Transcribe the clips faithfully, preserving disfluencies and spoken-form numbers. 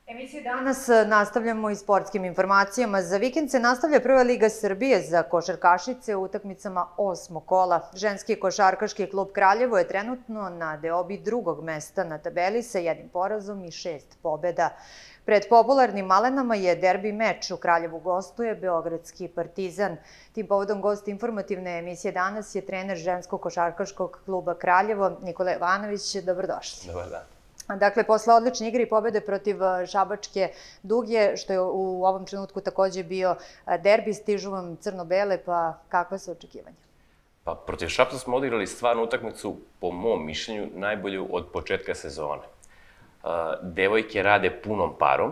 Emisiju danas nastavljamo i sportskim informacijama. Za vikend se nastavlja Prva liga Srbije za košarkašice u utakmicama osmog kola. Ženski košarkaški klub Kraljevo je trenutno na deobi drugog mesta na tabeli sa jednim porazom i šest pobjeda. Pred popularnim Malenama je derbi meč. U Kraljevu gostuje beogradski Partizan. Tim povodom gost informativne emisije danas je trener ženskog košarkaškog kluba Kraljevo, Nikola Ivanović. Dobrodošli. Dobar dan. Dakle, posle odlične igre i pobjede protiv Šabačke Duge, što je u ovom trenutku također bio derbi, stižu vam crno-bele, pa kakve su očekivanja? Pa, protiv Šapca smo odigrali stvarnu utakmicu, po mom mišljenju, najbolju od početka sezone. Devojke rade punom parom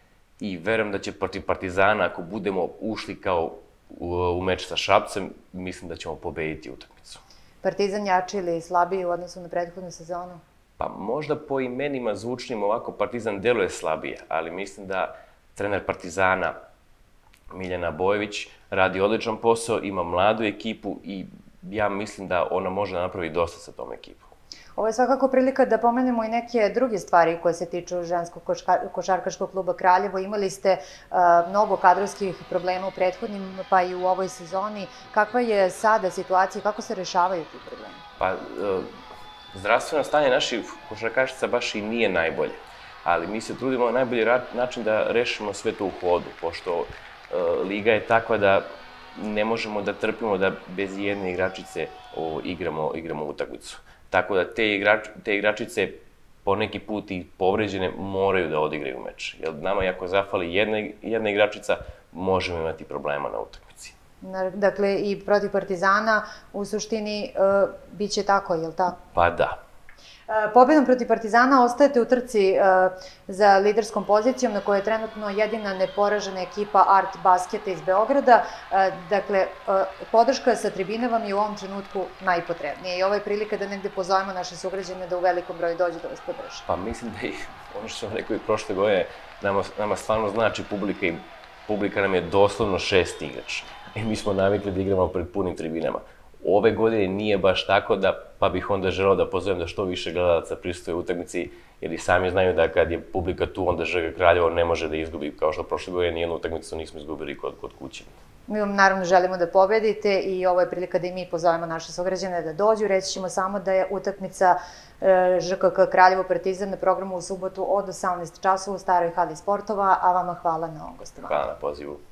i verujem da će protiv Partizana, ako budemo ušli kao u meč sa Šapcem, mislim da ćemo pobediti utakmicu. Partizan jači ili slabiji u odnosu na prethodnu sezonu? Pa možda po imenima zvučnim ovako Partizan deluje slabije, ali mislim da trener Partizana Miljana Bojević radi odličan posao, ima mladu ekipu i ja mislim da ona može da napravi dosta sa tom ekipom. Ovo je svakako prilika da pomenemo i neke druge stvari koje se tiču ženskog košarkaškog kluba Kraljevo. Imali ste mnogo kadrovskih problema u prethodnim, pa i u ovoj sezoni. Kakva je sada situacija, kako se rešavaju ti problemi? Pa, zdravstveno stanje naših košarkašica baš i nije najbolje, ali mi se trudimo na najbolji način da rešimo sve to u hodu, pošto liga je takva da ne možemo da trpimo da bez jedne igračice igramo utakmicu. Tako da te igračice poneki put i povređene moraju da odigraju meč. Jer nama ako zafali jedna igračica, možemo imati problema na utakmici. Dakle, i protiv Partizana u suštini bit će tako, je li tako? Pa da. Pobjedom protiv Partizana ostajete u trci za liderskom pozicijom na kojoj je trenutno jedina neporažena ekipa Art Basketa iz Beograda. Dakle, podrška sa tribine vam je u ovom trenutku najpotrebnija i ovo je prilika da negde pozovemo naše sugrađane da u velikom broju dođu da vas podrže. Pa mislim da i ono što sam rekao i prošle godine, nama stvarno znači publika i publika nam je doslovno šest igrač. I mi smo navikli da igramo pred punim tribinama. Ove godine nije baš tako, pa bih onda želeo da pozovem da što više gledalaca prisustuje utakmici, jer i sami znaju da kad je publika tu, onda Ž G Kraljevo ne može da izgubi, kao što prošle godine nijednu utakmicu nismo izgubili kod kuće. Mi vam naravno želimo da pobedite i ovo je prilika da i mi pozovemo naše sugrađane da dođu. Reći ćemo samo da je utakmica Ž K K Kraljevo Partizan na programu u subotu od osamnaest časova u staroj hali sportova, a vama hvala na ovom gostovanju. Hvala na pozivu.